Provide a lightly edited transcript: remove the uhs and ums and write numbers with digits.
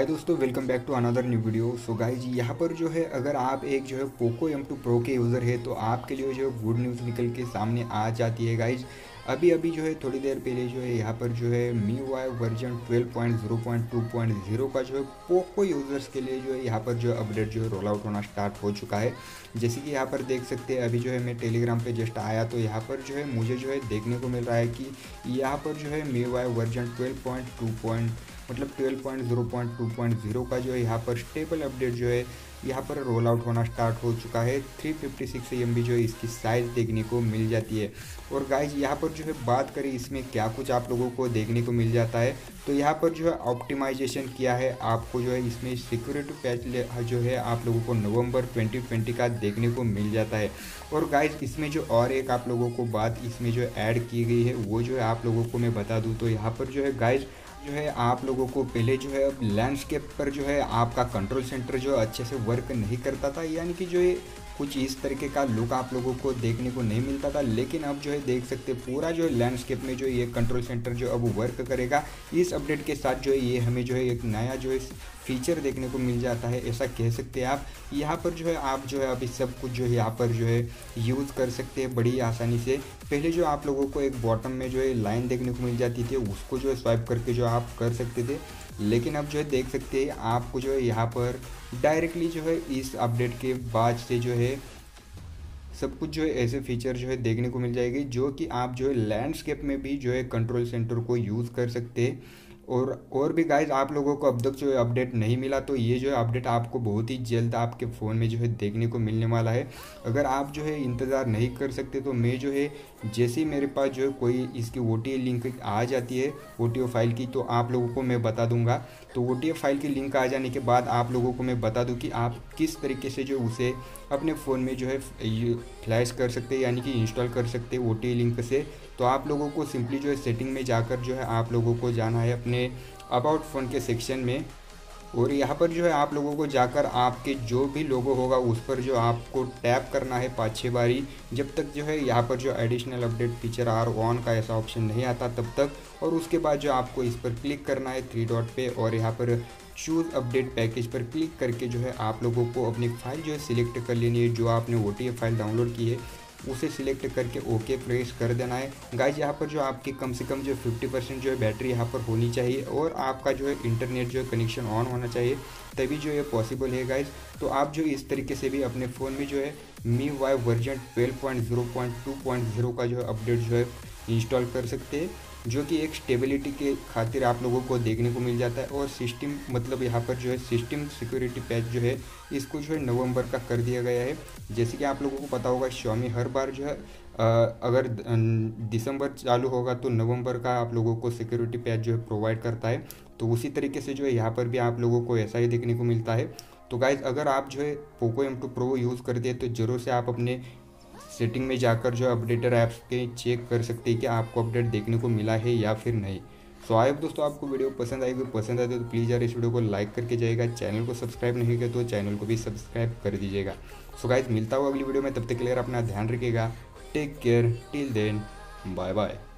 हाय दोस्तों, welcome back to another new video. So guys यहाँ पर जो है अगर आप एक जो है पोको M2 Pro के यूज़र है तो आपके लिए जो है गुड न्यूज़ निकल के सामने आ जाती है गाइज। अभी जो है थोड़ी देर पहले जो है यहाँ पर जो है MIUI वर्जन 12.0.2.0 का जो है पोको यूज़र्स के लिए जो है यहाँ पर जो है अपडेट जो है रोल आउट होना स्टार्ट हो चुका है। जैसे कि यहाँ पर देख सकते हैं, अभी जो है मैं टेलीग्राम पे जस्ट आया तो यहाँ पर जो है मुझे जो है देखने को मिल रहा है कि यहाँ पर जो है MIUI वर्जन 12.0.2.0 का जो है यहाँ पर स्टेबल अपडेट जो है यहाँ पर रोल आउट होना स्टार्ट हो चुका है। 356 MB जो है इसकी साइज़ देखने को मिल जाती है। और गाइज यहाँ पर जो है बात करें इसमें क्या कुछ आप लोगों को देखने को मिल जाता है, तो यहाँ पर जो है ऑप्टिमाइजेशन किया है। आपको जो है इसमें सिक्योरिटी पैच जो है आप लोगों को नवंबर 2020 का देखने को मिल जाता है। और गाइज इसमें जो और एक आप लोगों को बात इसमें जो ऐड की गई है वो जो है आप लोगों को मैं बता दूँ तो यहाँ पर जो है गाइज जो है आप लोगों को पहले जो है अब लैंडस्केप पर जो है आपका कंट्रोल सेंटर जो अच्छे से वर्क नहीं करता था, यानी कि जो है कुछ इस तरीके का लुक आप लोगों को देखने को नहीं मिलता था। लेकिन अब जो है देख सकते पूरा जो है लैंडस्केप में जो ये कंट्रोल सेंटर जो अब वर्क करेगा। इस अपडेट के साथ जो है ये हमें जो है एक नया जो है फीचर देखने को मिल जाता है, ऐसा कह सकते हैं आप। यहाँ पर जो है आप जो है अभी सब कुछ जो है यहाँ पर जो है यूज़ कर सकते हैं बड़ी आसानी से। पहले जो आप लोगों को एक बॉटम में जो है लाइन देखने को मिल जाती थी, उसको जो है स्वाइप करके जो आप कर सकते थे। लेकिन अब जो है देख सकते हैं आपको जो है यहाँ पर डायरेक्टली जो है इस अपडेट के बाद से जो है सब कुछ जो है ऐसे फीचर जो है देखने को मिल जाएगी, जो कि आप जो है लैंडस्केप में भी जो है कंट्रोल सेंटर को यूज़ कर सकते हैं। और भी गाइज आप लोगों को अब तक जो है अपडेट नहीं मिला तो ये जो है अपडेट आपको बहुत ही जल्द आपके फ़ोन में जो है देखने को मिलने वाला है। अगर आप जो है इंतज़ार नहीं कर सकते तो मैं जो है जैसे ही मेरे पास जो है कोई इसकी OTA लिंक आ जाती है OTA फाइल की, तो आप लोगों को मैं बता दूंगा। तो OTA फाइल की लिंक आ जाने के बाद आप लोगों को मैं बता दूं कि आप किस तरीके से जो उसे अपने फ़ोन में जो है फ्लैश कर सकते हैं, यानी कि इंस्टॉल कर सकते हैं OTA लिंक से। तो आप लोगों को सिंपली जो है सेटिंग में जाकर जो है आप लोगों को जाना है अपने अबाउट फ़ोन के सेक्शन में, और यहाँ पर जो है आप लोगों को जाकर आपके जो भी लोगो होगा उस पर जो आपको टैप करना है 5-6 बारी, जब तक जो है यहाँ पर जो additional update feature are on का ऐसा ऑप्शन नहीं आता तब तक। और उसके बाद जो आपको इस पर क्लिक करना है 3 डॉट पे, और यहाँ पर चूज़ अपडेट पैकेज पर क्लिक करके जो है आप लोगों को अपनी फ़ाइल जो है सिलेक्ट कर लेनी है। जो आपने OTA फाइल डाउनलोड की है उसे सिलेक्ट करके ओके प्रेस कर देना है। गाइज यहाँ पर जो आपकी कम से कम जो 50% जो है बैटरी यहाँ पर होनी चाहिए, और आपका जो है इंटरनेट जो है कनेक्शन ऑन होना चाहिए, तभी जो ये पॉसिबल है गाइज। तो आप जो इस तरीके से भी अपने फ़ोन में जो है MIUI वर्जन 12.0.2.0 का जो है अपडेट जो है इंस्टॉल कर सकते हैं, जो कि एक स्टेबिलिटी के खातिर आप लोगों को देखने को मिल जाता है। और सिस्टम मतलब यहाँ पर जो है सिस्टम सिक्योरिटी पैच जो है इसको जो है नवंबर का कर दिया गया है। जैसे कि आप लोगों को पता होगा Xiaomi हर बार जो है अगर दिसंबर चालू होगा तो नवंबर का आप लोगों को सिक्योरिटी पैच जो है प्रोवाइड करता है। तो उसी तरीके से जो है यहाँ पर भी आप लोगों को ऐसा ही देखने को मिलता है। तो गाइज अगर आप जो है पोको M2 Pro यूज़ करते हैं तो ज़रूर से आप अपने सेटिंग में जाकर जो अपडेटर ऐप्स के चेक कर सकते हैं कि आपको अपडेट देखने को मिला है या फिर नहीं। सो आई होप दोस्तों आपको वीडियो पसंद आएगी। पसंद आए तो प्लीज़ यार इस वीडियो को लाइक करके जाइएगा। चैनल को सब्सक्राइब नहीं किया तो चैनल को भी सब्सक्राइब कर दीजिएगा। सो गाइस मिलता हूँ अगली वीडियो में, तब तक के लिए अपना ध्यान रखिएगा। Take care till then, bye bye.